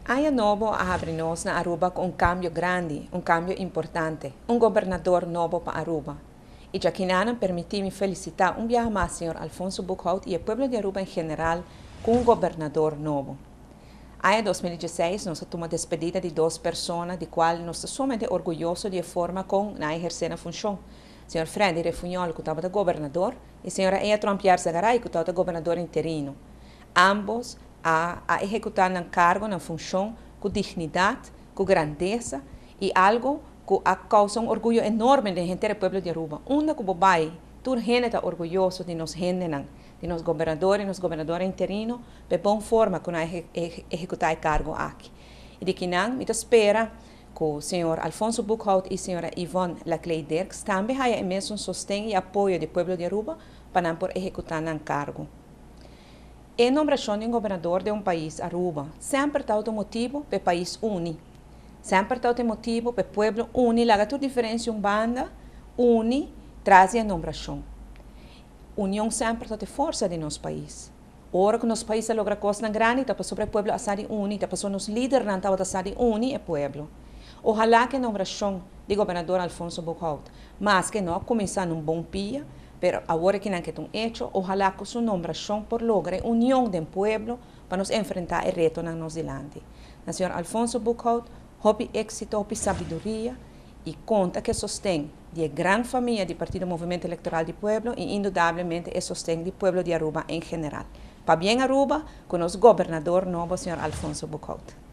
Ano novo abre-nos na Aruba com cambio grande, cambio importante, governador novo para Aruba. E já que nada permite-me felicitar dia mais, senhor Alfonso Buchholz e o povo de Aruba em geral, com governador novo. Em 2016, nós tomamos a despedida de duas pessoas, de qual nós estamos somente orgulhosos de forma com na exercer a função. Senhor Freddy Refunhol, que estava de governador, e senhora Ea Trompiar Zagaray, que estava de governador interino. Ambos a executar um cargo, na função, com dignidade, com grandeza e algo que causa orgulho enorme de gente do povo de Aruba. Onde que bobai, toda gente está orgulhoso de nos gente, de nos governadores interinos, de boa forma que nós executar o cargo aqui. E de que não, me espera que o senhor Alfonso Buchholz e a senhora Yvonne Laclay-Dirks também tenham o mesmo sustento e apoio do povo de Aruba para não executar o cargo. A nomeação de governador de país, Aruba, sempre está o motivo para o país unir. Sempre está o motivo para o povo unir, laga toda diferença banda, unir, traz a nomeação. União sempre está a força de nosso país. Ora que nosso país logra coisas grandes, está sobre o povo a ser unir, está para os líderes não a ser unir o povo. Ojalá que a nomeação de governador Alfonso Buchholz, mas que não começar num bom dia, pero agora que não é um hecho, ojalá que sua nomeação por logre união do povo para nos enfrentar o reto na nossa delante. O senhor Alfonso Buchholz, hope êxito, hope sabedoria e conta que sostém de grande família do Partido Movimento Eleitoral do Pueblo e indudablemente é sostém do povo de Aruba em geral. Para bem Aruba, com nosso governador novo, senhor Alfonso Buchholz.